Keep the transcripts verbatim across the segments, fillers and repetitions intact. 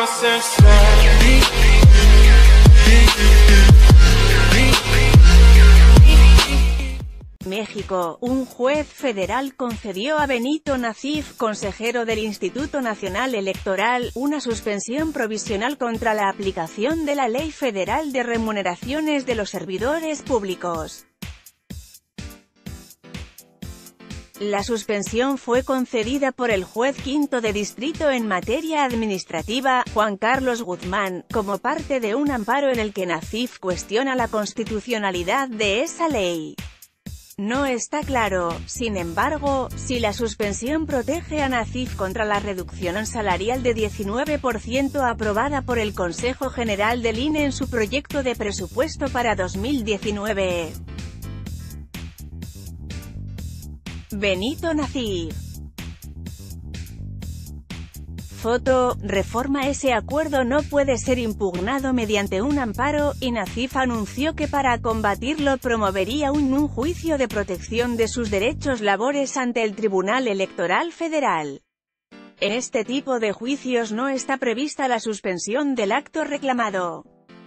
México, un juez federal concedió a Benito Nacif, consejero del Instituto Nacional Electoral, una suspensión provisional contra la aplicación de la Ley Federal de Remuneraciones de los Servidores Públicos. La suspensión fue concedida por el juez quinto de distrito en materia administrativa, Juan Carlos Guzmán, como parte de un amparo en el que Nacif cuestiona la constitucionalidad de esa ley. No está claro, sin embargo, si la suspensión protege a Nacif contra la reducción salarial de diecinueve por ciento aprobada por el Consejo General del I N E en su proyecto de presupuesto para dos mil diecinueve. Benito Nacif. Foto, reforma. Ese acuerdo no puede ser impugnado mediante un amparo, y Nacif anunció que para combatirlo promovería un, un juicio de protección de sus derechos laborales ante el Tribunal Electoral Federal. En este tipo de juicios no está prevista la suspensión del acto reclamado.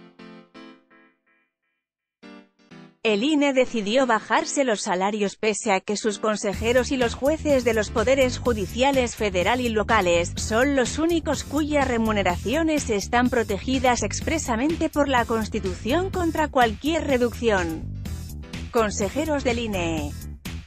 El I N E decidió bajarse los salarios pese a que sus consejeros y los jueces de los poderes judiciales federal y locales son los únicos cuyas remuneraciones están protegidas expresamente por la Constitución contra cualquier reducción. Consejeros del I N E.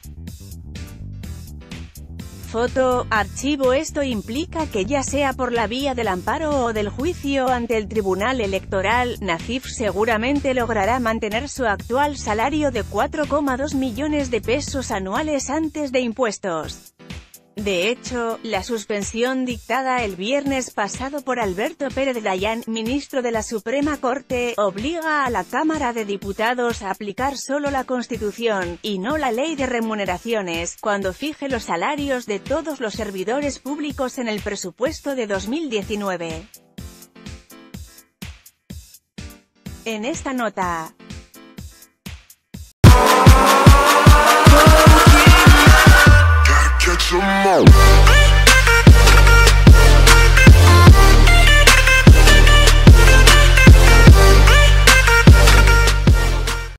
Foto, archivo. Esto implica que ya sea por la vía del amparo o del juicio ante el Tribunal Electoral, Nacif seguramente logrará mantener su actual salario de cuatro coma dos millones de pesos anuales antes de impuestos. De hecho, la suspensión dictada el viernes pasado por Alberto Pérez Dayán, ministro de la Suprema Corte, obliga a la Cámara de Diputados a aplicar solo la Constitución, y no la Ley de Remuneraciones, cuando fije los salarios de todos los servidores públicos en el presupuesto de dos mil diecinueve. En esta nota. Catch 'em all.